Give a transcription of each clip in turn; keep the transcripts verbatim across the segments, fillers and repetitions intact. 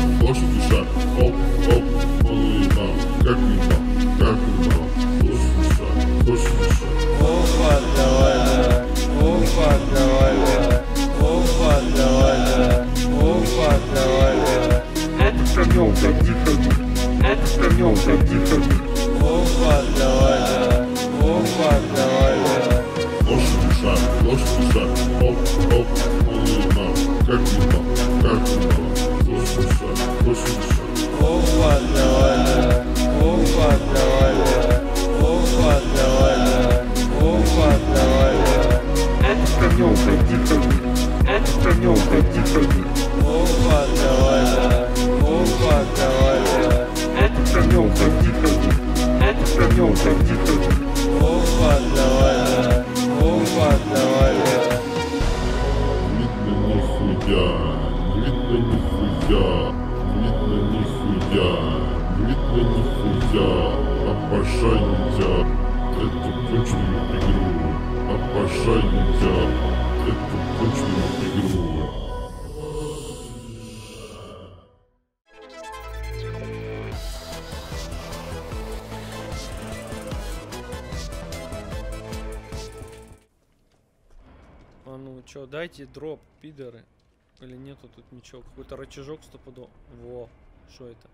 ложь душа, оп, оп, малыма, как лима, как лима, ложь душа, ложь душа. Опа, давай, давай, опа, давай, давай, опа, давай, давай, опа, давай, давай. Это конем, как дихать, это конем, как дихать. Опа, давай, давай, опа, давай, давай. Ложь душа, ложь душа, оп, оп, малыма, как лима, как лима, ложь душа, ложь душа. Опа, давай, давай, опа, давай, давай, опа, давай, давай, опа, давай, давай. Это конем, как дихать, это конем, как дихать. Опа, давай, давай, опа, давай, давай. Это конем, как дихать, это конем, как дихать. Опа, давай, давай, опа, давай, давай. Видно нихуя, видно нихуя, видно нихуя, видно нихуя. Обожаю я эту конченую игру, обожаю я эту конченую игру. А ну чё, дайте дроп, пидоры. Или нету тут ничего? Какой-то рычажок стопудово. Во, что это?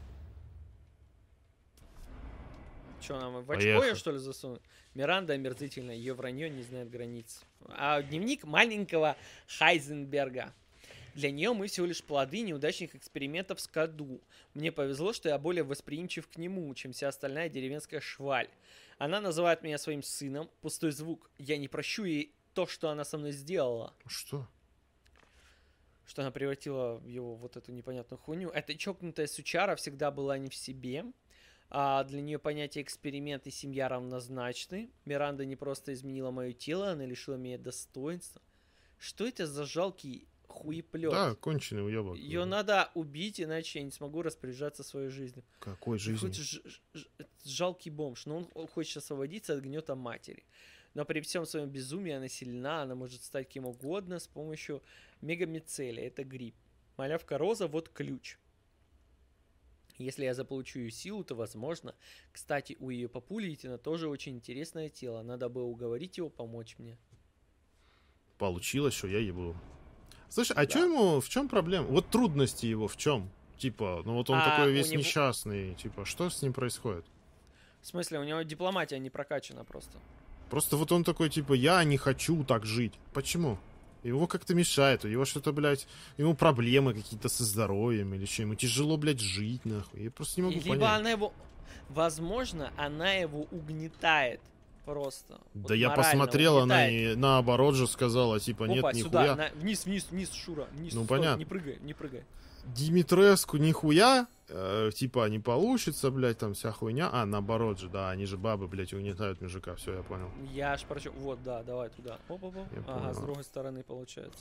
Чё, нам в очко Поехали. её, что ли, засунуть? Миранда омерзительная, ее вранье не знает границ. А дневник маленького Хайзенберга. Для нее мы всего лишь плоды неудачных экспериментов с Каду. Мне повезло, что я более восприимчив к нему, чем вся остальная деревенская шваль. Она называет меня своим сыном. Пустой звук. Я не прощу ей то, что она со мной сделала. Что? Что она превратила в его вот эту непонятную хуйню. Эта чокнутая сучара всегда была не в себе. А для нее понятие эксперимент и семья равнозначны. Миранда не просто изменила мое тело, она лишила меня достоинства. Что это за жалкий хуеплет? Да, конченый уебок. Ее надо убить, иначе я не смогу распоряжаться своей жизнью. Какой Хоть жизнь? ж- ж- ж- жалкий бомж, но он хочет освободиться от гнета матери. Но при всем своем безумии она сильна, она может стать кем угодно с помощью мегамицелия. Это гриб. Малявка Роза, вот ключ. Если я заполучу ее силу, то возможно. Кстати, у ее папули Итина тоже очень интересное тело. Надо бы уговорить его помочь мне. Получилось, что я ебу. Слушай, а Да. чё ему, в чем проблема? Вот трудности его в чем? Типа, ну вот он А, такой у весь него- несчастный. Типа, что с ним происходит? В смысле, у него дипломатия не прокачана просто. Просто вот он такой, типа, я не хочу так жить. Почему? Его как-то мешает, у него что-то, блядь, ему проблемы какие-то со здоровьем или что, ему тяжело, блядь, жить, нахуй. Я просто не могу Либо понять. она его... Возможно, она его угнетает просто. Да Вот я морально посмотрел, она угнетает. и наоборот же сказала, типа, нет, Опа, нихуя. сюда, на- вниз, вниз, вниз, Шура, вниз. Ну, стой, понятно. Не прыгай, не прыгай. Димитреску нихуя, э, типа, не получится, блядь, там вся хуйня. А, наоборот же, да, они же бабы, блядь, угнетают мужика, все, я понял. Я аж прочу. Вот, да, давай туда. Оп-оп-оп. Я Ага, понял. с другой стороны получается.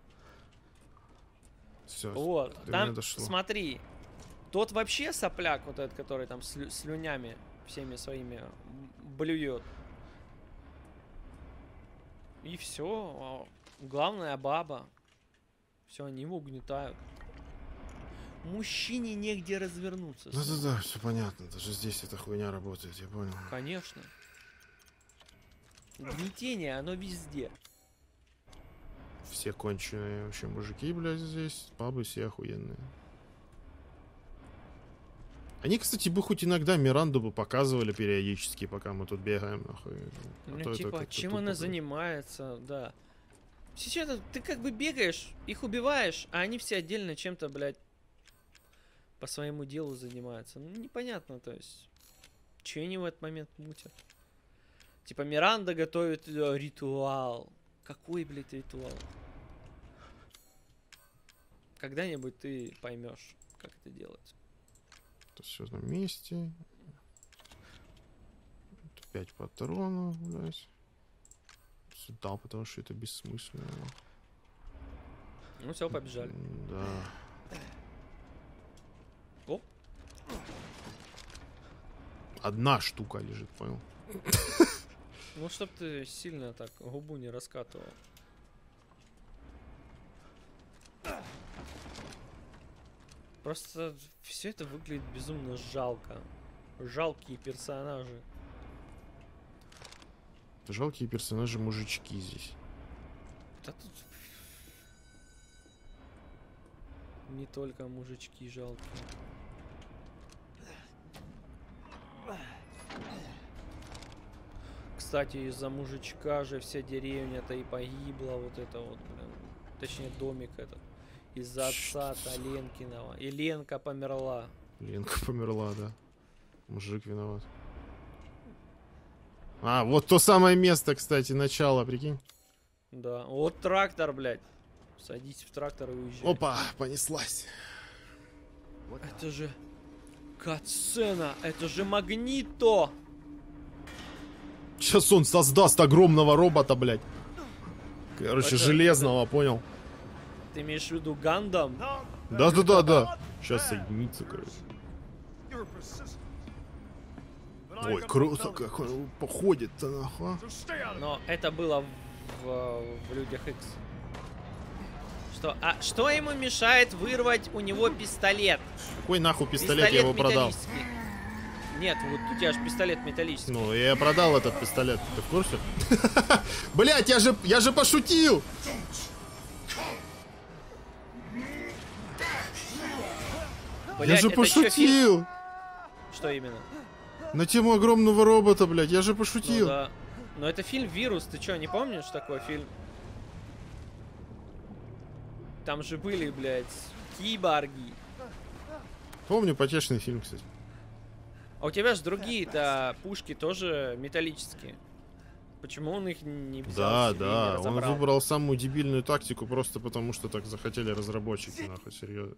Все, Вот, до там, меня дошло. смотри, тот вообще сопляк, вот этот, который там слю- слюнями всеми своими блюет. И все. Главная баба. Все, они его угнетают. Мужчине негде развернуться. сын. Да-да-да, все понятно, даже здесь эта хуйня работает, я понял. Конечно. Гнетение, оно везде. Все конченые вообще мужики, блядь, здесь, бабы все охуенные. Они, кстати, бы хоть иногда Миранду бы показывали периодически, пока мы тут бегаем, нахуй. А Ну, то это типа, как-то чем тупо, она блядь. занимается, да. Сейчас ты как бы бегаешь, их убиваешь, а они все отдельно чем-то, блядь, по своему делу занимаются. Ну, непонятно, то есть. Че они в этот момент мутят? Типа, Миранда готовит э, ритуал. Какой, блядь, ритуал? Когда-нибудь ты поймешь, как это делать. Это все на месте. Пять патронов, блядь. Сюда, потому что это бессмысленно. Ну все, побежали. Да. Оп. Одна штука лежит, понял? Ну, чтоб ты сильно так губу не раскатывал. Просто все это выглядит безумно жалко. Жалкие персонажи. Жалкие персонажи мужички здесь. Да тут не только мужички жалкие. Кстати, из-за мужичка же вся деревня-то и погибла, вот это вот, блин. Точнее, домик этот. Из-за отца-то Ленкиного. И Ленка померла. Ленка померла, да. Мужик виноват. А, вот то самое место, кстати, начало, прикинь. Да. Вот трактор, блядь. Садись в трактор и уезжай. Опа, понеслась. Это же катсцена. Это же Магнито. Сейчас он создаст огромного робота, блядь. Короче, Это- железного, понял? Ты имеешь в виду Гандам? Да-да-да-да. Сейчас соединится, короче. Ой, круто, как он походит-то, нахуй. Но это было в, в Людях Икс. Что? А что ему мешает вырвать у него пистолет? Какой нахуй пистолет, я его продал? металлический. Нет, вот у тебя же пистолет металлический. Ну, я продал этот пистолет, ты в курсе? Блять, я же, я же пошутил! Блядь, Я же это чё, фильм? пошутил! Что именно? На тему огромного робота, блядь, я же Ну пошутил. да. Но это фильм «Вирус», ты что, не помнишь такой фильм? Там же были, блядь, киборги. Помню потешный фильм, кстати. А у тебя же другие-то пушки тоже металлические. Почему он их не взял Да, себе и не да, он разобрал? выбрал самую дебильную тактику просто потому, что так захотели разработчики, нахуй, серьезно.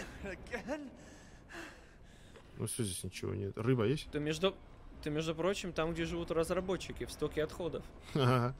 Ну все, здесь ничего нет. Рыба есть? Ты между... Ты, между прочим, там, где живут разработчики, в стоке отходов. Ага.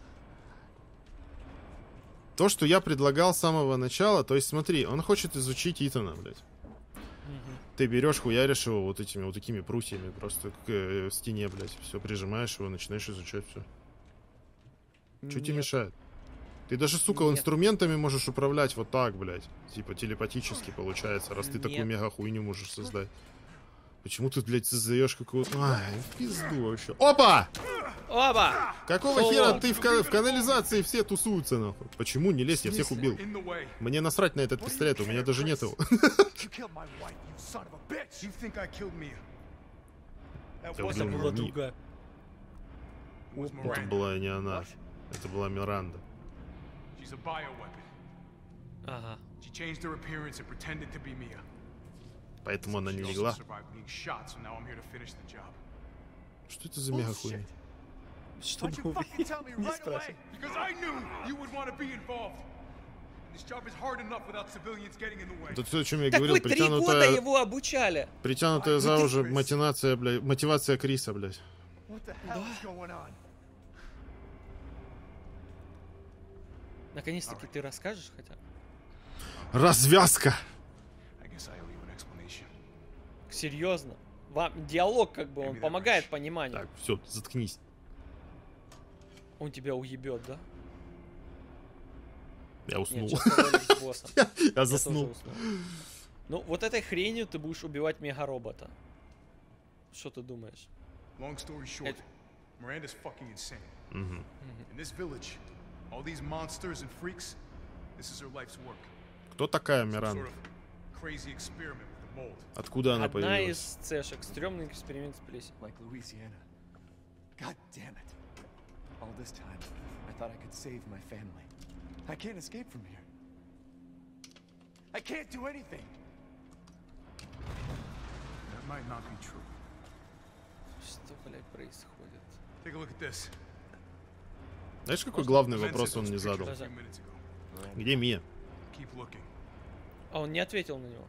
То, что я предлагал с самого начала, то есть смотри, он хочет изучить Итана, блядь. Ты берешь, хуяришь его вот этими вот такими прутьями просто к э, стене, блядь. Все, прижимаешь его, начинаешь изучать все. Что тебе Нет. мешает? Ты даже, сука, Нет. инструментами можешь управлять вот так, блядь. Типа телепатически получается, раз ты такую Нет. мега хуйню можешь создать. Почему ты, блядь, создаешь какую-то... Ай, в пизду вообще. Опа! Оба! Какого О. хера ты в, ка- в канализации все тусуются, нахуй? Почему? Не лезь, я всех убил. In the way. Мне насрать на этот пистолет, у меня даже нет его. You killed my wife, you son of a bitch. You think I killed Mia? That Да, wasn't блин, Была her. не- другая. It was Это Miranda. была не она. Это была Миранда. She's a bioweapon. Ага. She changed her appearance and pretended to be Mia. Поэтому она не She also легла. survived being shot, so now I'm here to finish the job. Что это за мега хуйня? Что Why'd you было? fucking tell me Не right спрашивай. away? Because I knew you would want to be involved. This job is hard enough without civilians getting in the way. Это все, о чем я Так говорил, вы три года притянутая, его обучали. притянутая за уже мотивация, блядь, мотивация Криса, блядь. What the hell is going on? Наконец-таки ты расскажешь хотя бы? Развязка! I guess I owe you an explanation. Серьезно? Вам диалог как бы, он помогает пониманию. Так, все, заткнись. Он тебя уебет, да? Я уснул. Нет, сейчас ролик с боссом. Я Я тоже заснул. уснул. Ну, вот этой хренью ты будешь убивать мегаробота. Что ты думаешь? Long story short, It- Miranda's fucking insane. Мгм. In this village, all these monsters and freaks, this is her life's work. Кто такая Some Миранда? sort of crazy experiment with the mold. Откуда она Одна появилась? из цешек. Стрёмный эксперимент с плесенью. Like Louisiana. God damn it. All this time, I thought I could save my family. I can't escape from here. I can't do anything. That might not be true. Что, блядь, происходит? Take a look at this. Знаешь, какой главный Glenn вопрос sent он those не pictures задал? a few minutes ago. Где Мия? Keep looking. А он не ответил на него.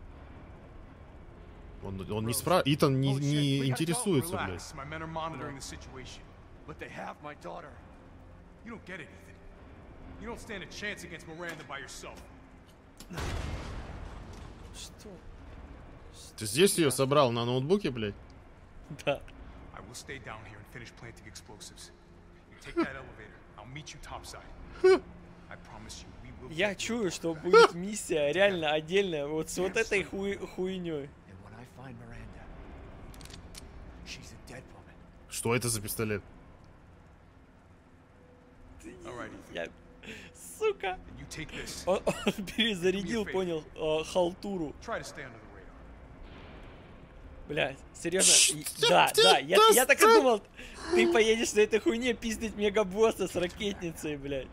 Он, он не спра... Итан не, Oh, shit, не we gotta go. интересуется, блядь. Relax. My men are monitoring the situation. But they have my daughter. You don't get it, Ethan. You don't stand a chance against Miranda by yourself. Что? Ты здесь ее собрал на ноутбуке, блядь? Да. I will stay down here and finish planting explosives. You take that elevator. I'll meet you topside. I promise you, we Я чую, что будет миссия реально отдельная вот с вот этой хуй хуйней. Что это за пистолет? Я... Сука! Он, он перезарядил, понял, э, халтуру. Блядь, серьезно? И- Да, да, я, я так и думал. Ты поедешь на этой хуйне пиздить мегабосса с ракетницей, блядь.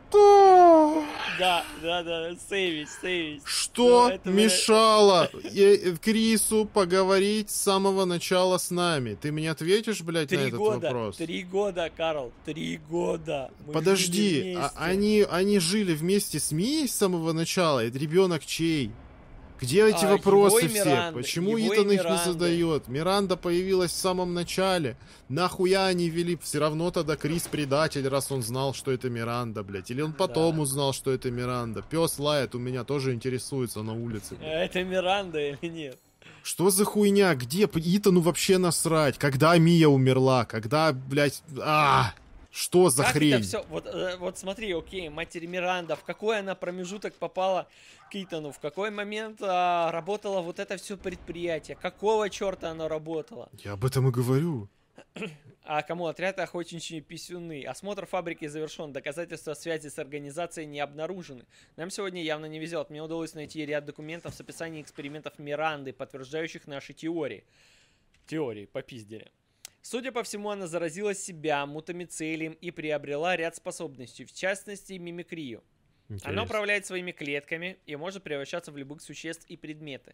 Да, да, да, сейвить, сейвить. Что Ну, это, блядь, мешало э, Крису поговорить с самого начала с нами? Ты мне ответишь, блядь, на Три этот года, вопрос? три года, Карл, три года. Мы жили Подожди, а- вместе. они, они жили вместе с Мией с самого начала? Это ребенок чей? Где эти А, вопросы его и все? Миранды, Почему его и Итан их не Миранды. задает? Миранда появилась в самом начале. Нахуя они вели? Все равно тогда Крис предатель, раз он знал, что это Миранда, блядь. Или он потом Да. узнал, что это Миранда. Пес лает, у меня тоже интересуется на улице. А блядь. это Миранда или нет? Что за хуйня? Где? Итану вообще насрать. Когда Мия умерла? Когда, блядь... А, что за Как хрень? это все? Вот, э, вот смотри, окей, матери Миранда, в какой она промежуток попала к Итану, в какой момент а, работало вот это все предприятие, какого черта оно работало? Я об этом и говорю. А кому отряд охотничьи писюны? Осмотр фабрики завершен, доказательства связи с организацией не обнаружены. Нам сегодня явно не везет. Мне удалось найти ряд документов с описанием экспериментов Миранды, подтверждающих наши теории. Теории, попиздили. Судя по всему, она заразила себя мутамицелием и приобрела ряд способностей, в частности, мимикрию. Она Интересно. управляет своими клетками и может превращаться в любых существ и предметы.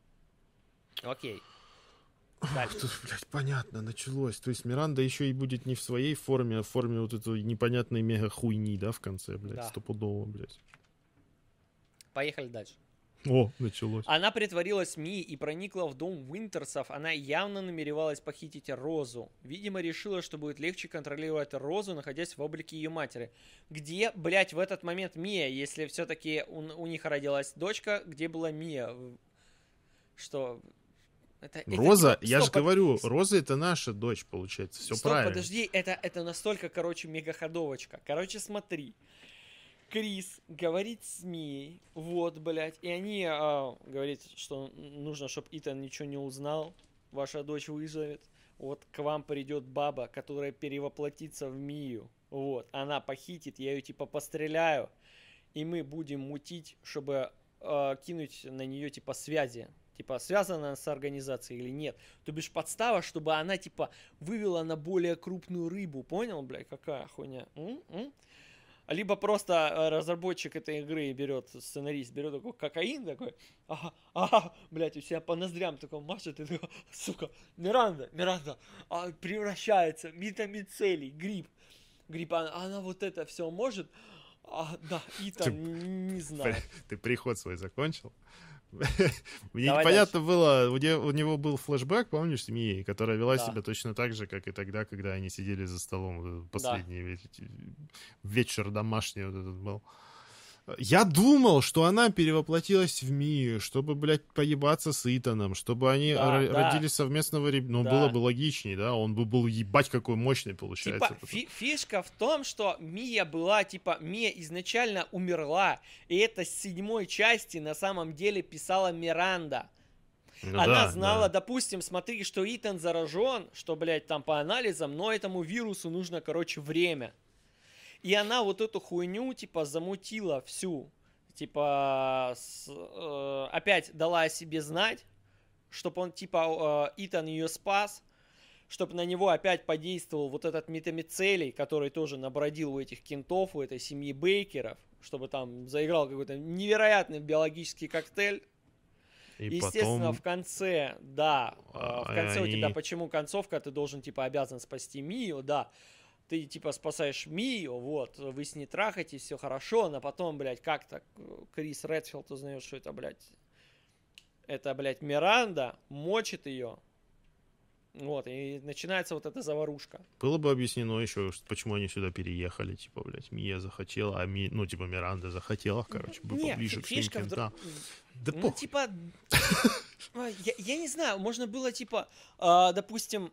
Окей. Дальше. Тут, блядь, понятно, началось. То есть Миранда еще и будет не в своей форме, а в форме вот этой непонятной мега хуйни, да, в конце, блядь, Да. стопудово, блядь. Поехали дальше. О, началось. Она притворилась Ми и проникла в дом Уинтерсов. Она явно намеревалась похитить Розу. Видимо, решила, что будет легче контролировать Розу, находясь в облике ее матери. Где, блядь, в этот момент Мия, если все-таки у, у них родилась дочка, где была Мия? Что... Это, это Роза, типа- я же стоп, под- говорю, Роза это наша дочь, получается, все Стоп, правильно. подожди, это, это настолько, короче, мегаходовочка. Короче, смотри. Крис говорит с Мией, вот, блядь, и они а, говорит, что нужно, чтобы Итан ничего не узнал, ваша дочь выживет, вот к вам придет баба, которая перевоплотится в Мию, вот, она похитит, я ее типа постреляю, и мы будем мутить, чтобы а, кинуть на нее типа связи. Типа, связана она с организацией или нет. То бишь подстава, чтобы она, типа, вывела на более крупную рыбу. Понял, блядь, какая хуйня? М? М? Либо просто э, разработчик этой игры берет, сценарист берет такой кокаин такой, ага, ага, блядь, у себя по ноздрям такой машет, и такой, сука, Миранда, Миранда, а, превращается, митамицелий, гриб, гриб, она, она вот это все может, а, да, Итан, Ты- не, не знаю. Ты приход свой закончил? Мне Давай непонятно было, у него, у него был флешбэк, помнишь, с Мией, которая вела Да. себя точно так же, как и тогда, когда они сидели за столом. Вот этот последний ве- вечер домашний вот этот был. Я думал, что она перевоплотилась в Мию, чтобы, блядь, поебаться с Итаном, чтобы они Да, ро- да. родили совместного ребенка. Ну, Да. было бы логичнее, да? Он бы был ебать какой мощный, получается. Типа, потом. фи- фишка в том, что Мия была, типа, Мия изначально умерла, и это с седьмой части на самом деле писала Миранда. Ну Она да, знала, да. допустим, смотри, что Итан заражен, что, блядь, там по анализам, но этому вирусу нужно, короче, время. И она вот эту хуйню, типа, замутила всю. Типа, с- э, опять дала о себе знать, чтобы он, типа, э, Итан ее спас, чтобы на него опять подействовал вот этот метамицелий, который тоже набродил у этих кентов, у этой семьи Бейкеров, чтобы там заиграл какой-то невероятный биологический коктейль. И Естественно, потом... в конце, да, э, в А, конце у они- тебя почему концовка, ты должен, типа, обязан спасти Мию, да. Ты, типа, спасаешь Мию, вот, вы с ней трахаетесь, все хорошо, но потом, блядь, как-то Крис Редфилд узнает, что это, блядь, это, блядь, Миранда, мочит ее, вот, и начинается вот эта заварушка. Было бы объяснено еще, что- почему они сюда переехали. Типа, блядь, Мия захотела, а Ми... ну, типа, Миранда захотела, короче, бы Нет, поближе фи- к своим фишка в кентам. друг- Да Ну, похуй. типа, а, я, я не знаю, можно было, типа, а, допустим,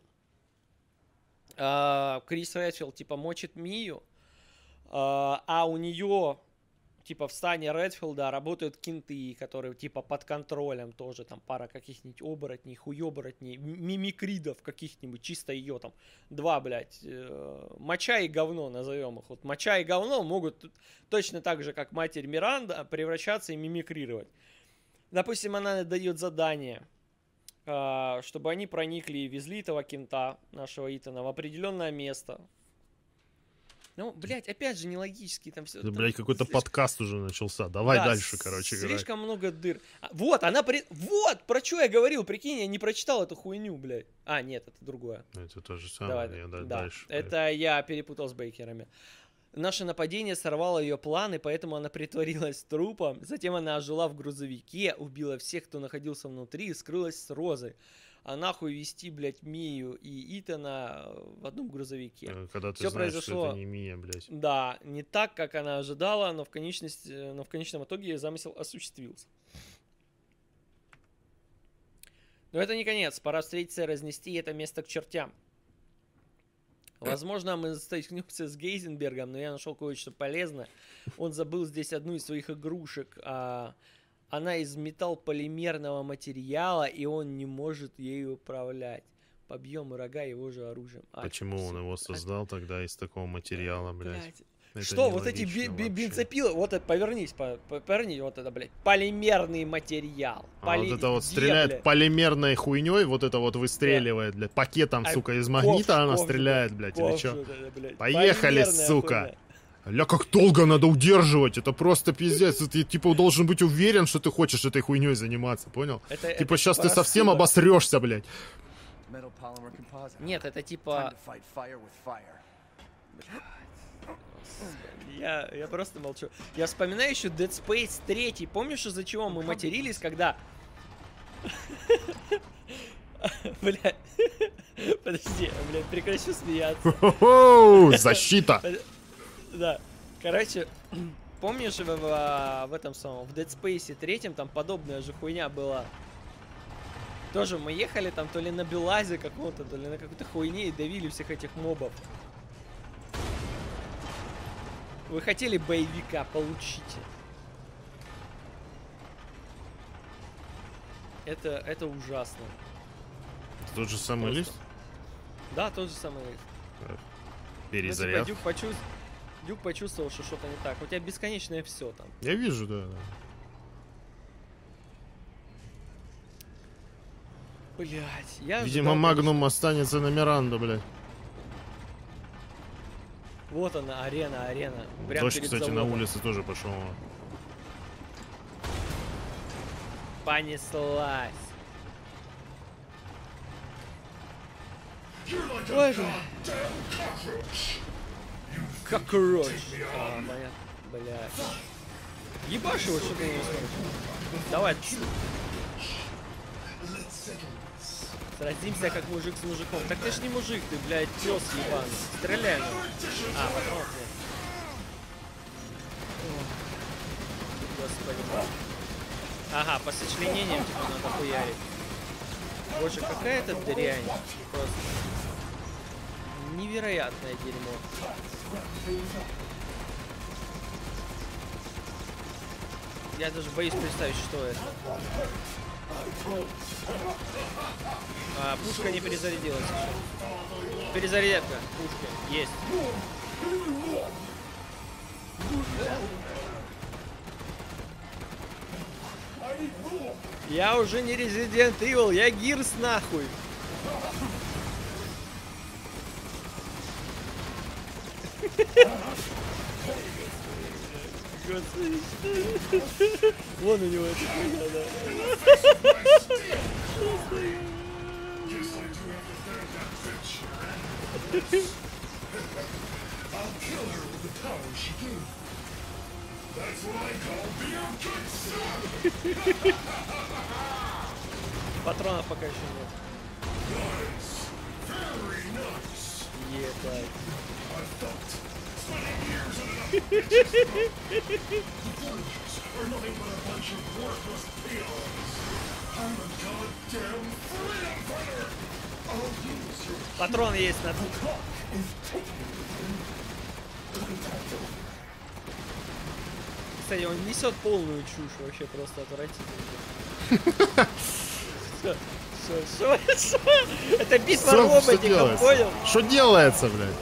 а, Крис Редфилд, типа, мочит Мию, а, а у нее типа в стане Редфилда работают кенты, которые типа под контролем тоже, там пара каких-нибудь оборотней, хуёборотней, мимикридов каких-нибудь, чисто ее там два, блядь, э, моча и говно назовем их. Вот моча и говно могут точно так же, как матерь Миранда, превращаться и мимикрировать. Допустим, она дает задание, э, чтобы они проникли и везли этого кента, нашего Итана, в определенное место. Ну, блядь, опять же, нелогически там все. Да, блядь, какой-то слишком... подкаст уже начался. Давай да, дальше, короче говоря. Слишком много дыр. А, вот, она... При... Вот, про что я говорил, прикинь, я не прочитал эту хуйню, блядь. А, нет, это другое. Это то же самое, Давай, я да, дальше. Это я перепутал с Бейкерами. Наше нападение сорвало ее планы, поэтому она притворилась трупом. Затем она ожила в грузовике, убила всех, кто находился внутри, и скрылась с Розой. А нахуй вести, блядь, Мию и Итана в одном грузовике. Когда ты Все знаешь, произошло, что это не Мия, блядь. Да, не так, как она ожидала, но в, конечности, но в конечном итоге замысел осуществился. Но это не конец. Пора встретиться и разнести это место к чертям. Возможно, мы столкнемся с Гейзенбергом, но я нашел кое-что полезное. Он забыл здесь одну из своих игрушек. А... Она из металлполимерного материала, и он не может ею управлять. Побьем рога его же оружием. А, почему он все, его создал а... тогда из такого материала, блядь? блядь. Что, вот эти би- би- бензопилы, вот это, повернись, по- повернись, вот это, блядь, полимерный материал. А Поли... вот это вот Где, стреляет блядь? полимерной хуйней, вот это вот выстреливает, блядь, пакетом, А сука, из ковш, магнита она ковш, стреляет, блядь, или ковш чё? вот это, блядь. Поехали, Полимерная сука! хуйня. Ля, как долго надо удерживать, это просто пиздец, ты типа должен быть уверен, что ты хочешь этой хуйней заниматься, понял? Это, типа это сейчас типа ты совсем рассудок. обосрешься, блядь. Нет, это типа... Я, я просто молчу. Я вспоминаю еще Dead Space три. Помнишь, из-за чего мы матерились, когда... Блядь. Подожди, блядь, прекращу смеяться. Хо-хо-хо! Защита! Да. Короче, помнишь в, в, в этом самом, в Dead Space три там подобная же хуйня была. Тоже мы ехали там то ли на Белазе каком-то, то ли на какой-то хуйне и давили всех этих мобов. Вы хотели боевика, получите. Это, это ужасно. Это тот же самый Просто. лист? Да, тот же самый лист. Перезаряд. Ну, типа, Дюк, почув... Дюк почувствовал, что что-то не так. У тебя бесконечное все там. Я вижу, да, да. Блять, я Видимо, ожидал, Магнум конечно. останется на Миранду, блядь. Вот она, арена, арена. Прям Дождь, перед кстати, заводом. на улице тоже пошел. Понеслась. Ой, бля. Кокроч. А, понятно. Блядь. Ебашь его, что ты не смотришь? Давай. Сразимся как мужик с мужиком. Так ты ж не мужик, ты, блядь, пёс ебаный. Стреляй. А, патронов нет. Господи. Ага, по сочленениям типа надо хуярить. Боже, какая это дрянь. Просто невероятное дерьмо. Я даже боюсь представить, что это. А, пушка не перезарядилась еще. Перезарядка пушки есть. Я уже не Resident Evil, я Гирс нахуй. Господи. Вон у него эта хуйня, да. Патронов пока еще нет. Ебать. Патрон есть на. кстати, он несет полную чушь, вообще просто отвратительно. Что, что, что? Это битва роботиков, понял? Что делается, блядь?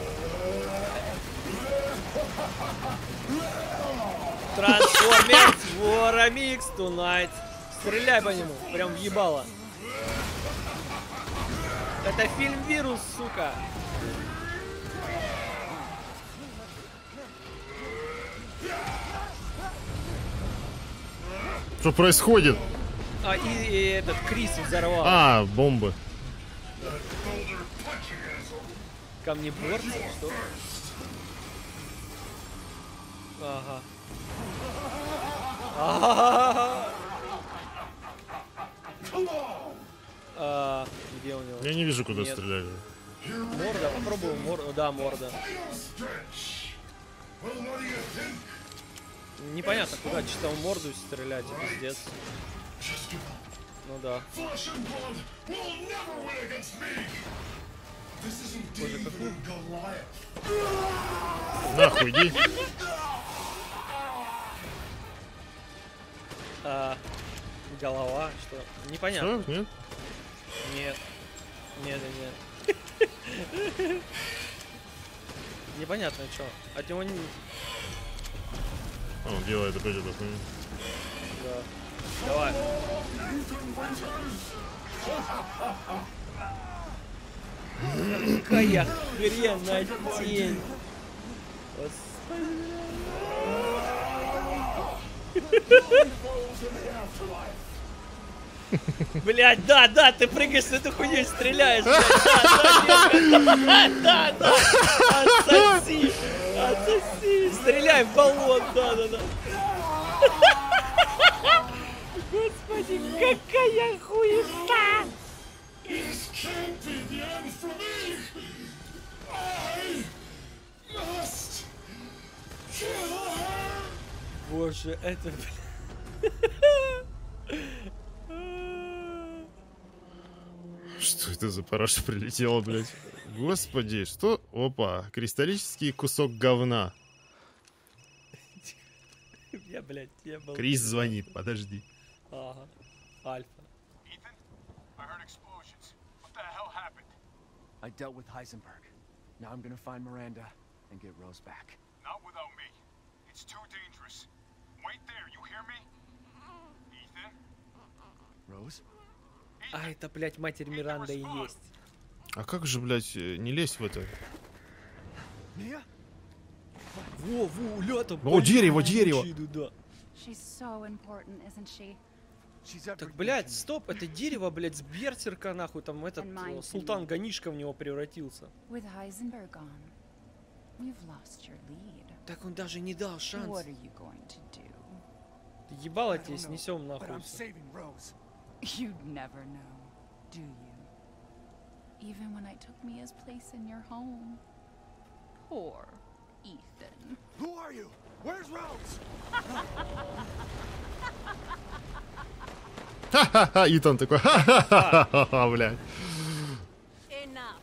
Трансформерс Воромикс Tonight. Стреляй по нему, прям въебало. Это фильм «Вирус», сука. Что происходит? А, и, и этот Крис взорвал. А, бомбы. Камнеборцы, что? Ага. Ага. А, где у него? Я не вижу, куда Нет. стреляю. Морда, попробую морду. Да, морда. Непонятно, куда чисто в морду стрелять, пиздец. Ну да. Боже, какой... Нахуй, иди. А, голова, что? Непонятно. Что? Нет? Нет. Нет, нет. Непонятно, что. От него не... А, он делает опять это. Да. Давай. Какая хрена тень. Блять, да, да, ты прыгаешь с этой хуйней, стреляешь, блядь, да, да, да, да, отсоси, отсоси, стреляй в баллон, да, да, да. Господи, какая хуета! Боже, это... Что это за параша прилетела, блядь? Господи, что? Опа, кристаллический кусок говна. Я, блядь, я был... Крис звонит, подожди. Ага, Альфа. Ethan? I heard explosions. What the hell happened? I dealt with Heisenberg. Now I'm gonna find Miranda and get Rose back. Not without me. It's too dangerous. Wait there, you hear me? Ethan? Rose? А это, блядь, матерь Миранда и есть. А как же, блядь, не лезть в это? Mia? Во, во, лёта, О, дерево, дерево! Да. She's so important, isn't she? She's Так, everything блядь, to me. стоп, это дерево, блядь, с берсерка, нахуй, там этот And mine э, too. Султан Ганишка в него превратился. With Heisenberg gone, you've lost your lead. Так он даже не дал шанс. What are you going to do? Ты ебало I тебе don't know, снесем but нахуй. I'm всё. saving Rose. You'd never know, do you? Even when I took Mia's place in your home. Poor Ethan. Who are you? Where's Rose? Ха-ха-ха, Итан такой, ха-ха-ха, блядь. Enough.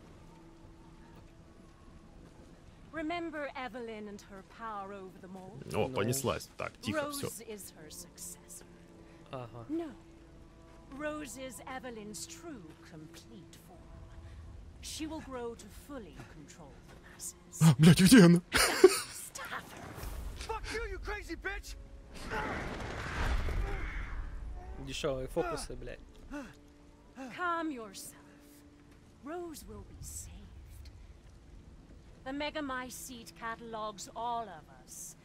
Remember Evelyn and her power over them all? О, понеслась. Так, тихо, все. Rose is her successor. Ага. No. Rose is Evelyn's true, complete form. She will grow to fully control the masses. Блядь, где она? Must have her. Fuck you, you crazy bitch! Дешевые фокусы, блядь. Calm yourself. Rose will be saved. The Megamycete catalogs all of us.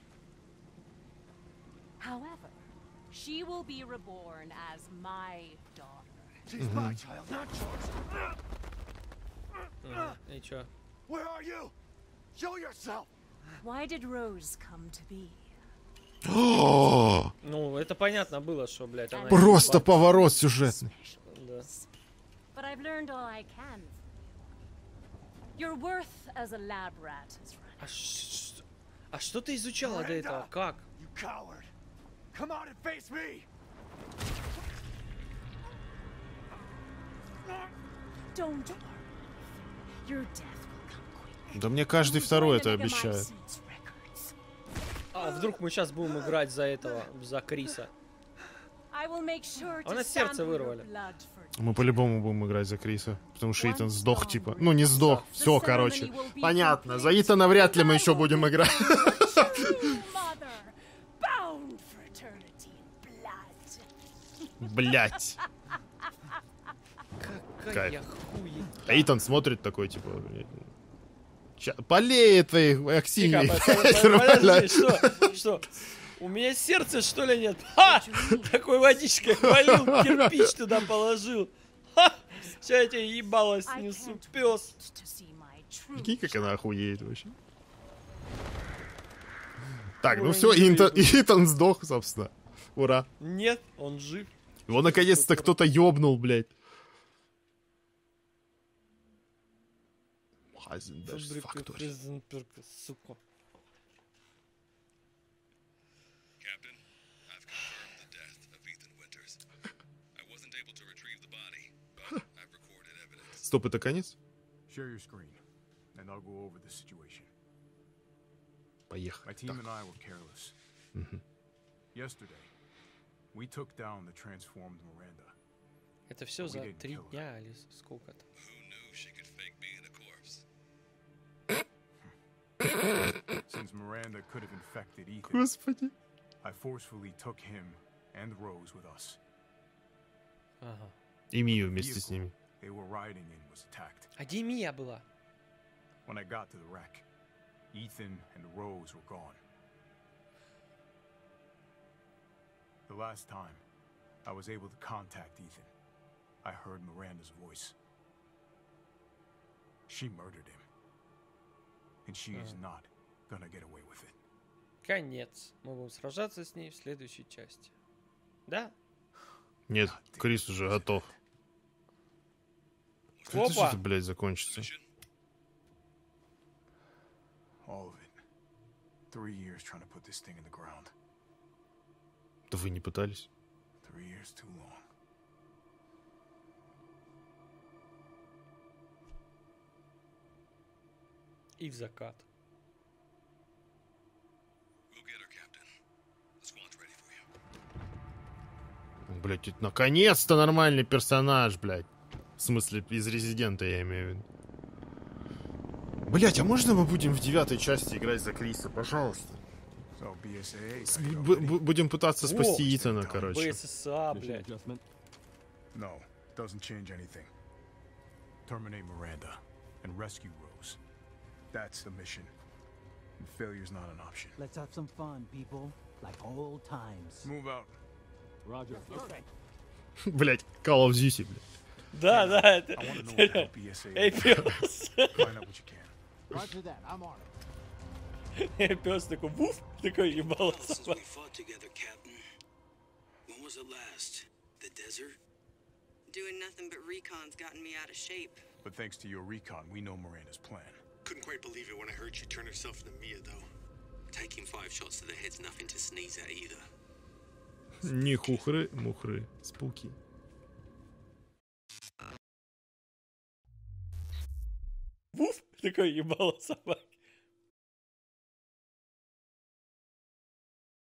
However, she will be reborn as my daughter. She's my child, not yours. Ага. И чё? Where are you? Show yourself! Why did Rose come to be? О, Ну, это понятно было, что, блядь, она... просто поворот сюжетный. Да. But I've learned all I can. Your worth as a lab rat has run. А, ш- а что ты изучала до этого? Как? You coward! Come out and face me! Don't worry. Your death will come quick. Да мне каждый Use второй one of это the обещает. Megamycete's records. А, А вдруг мы сейчас будем играть за этого, за Криса? I will make sure А у to нас сердце sample your вырвали. blood for Мы по-любому будем играть за Криса. Потому что Итан сдох, типа. Ну, не сдох. Все, короче. Понятно. За Итана вряд ли мы еще будем играть. true mother, bound for eternity in blood. Блять. Какая Кайф. хуета. А Итан смотрит такой, типа... «Ща- Полей этой Тихо, Аксиньей. под- под- подожди, что? Что? У меня сердца, что ли, нет? Ха! Такой водичкой валил, кирпич туда положил. Ха! Сейчас я тебе ебало I снесу, can't пес. wait to see my true Прикинь, как она child. охуеет вообще. Так, ну Ой, все, не Итан, вижу. Итан сдох, собственно. Ура. Нет, он жив. Его наконец-то кто-то ёбнул, блядь. Хайзенберг фактор. Хайзенберг, сука. Captain, I've confirmed the death of Ethan Winters. I wasn't able to retrieve the body, but I've recorded evidence. Стоп, это конец? Share your screen, and I'll go over the situation. My Поехали. team Так. and I were careless. Мгм. Yesterday, we took down the transformed Miranda. Это все We за didn't три kill her. дня или сколько-то? Who knew she could fake being a corpse? Since Miranda could have infected Ethan, Господи. I forcefully took him and Rose with us. Ага. И Мию вместе с ними. They were riding in was attacked. А где Мия была? When I got to the wreck, Ethan and Rose were gone. The last time I was able to contact Ethan, I heard Miranda's voice. She murdered him. And she is not gonna get away with it. Конец. Мы будем сражаться с ней в следующей части. Да? Нет, Крис уже готов. Когда Опа! это, блядь, закончится? All of it. Three years trying to put this thing in the ground. Да вы не пытались? Three years too long. И в закат. We'll get her, Captain. The squad's ready for you. Блядь, это наконец-то нормальный персонаж, блядь. В смысле, из Резидента я имею в виду. Блядь, а можно мы будем в девятой части играть за Криса, пожалуйста? So B S A A. С- got it б- already? б- будем пытаться спасти Во! Итана, короче. БССА, блядь. No, doesn't change anything. Terminate Miranda and rescue Rose. That's the mission. And failure's not an option. Let's have some fun, people. Like old times. Move out. Roger. Okay. Блядь, Call of Duty, блядь. Да, да, это... I want to know what the hell B S A Эй, is. пес. Find out what you can. Roger that. I'm on it. Пес такой, вуф, такой ебало Since собак. we fought together, Captain. When was it last? The desert? Doing nothing but recon's gotten me out of shape. But thanks to your recon, we know Miranda's plan. Couldn't quite believe it when I heard she turned herself into Mia, though. Taking five shots to the head's nothing to sneeze at either. Не хухры, мухры, спуки. Вуф, такой ебало собак.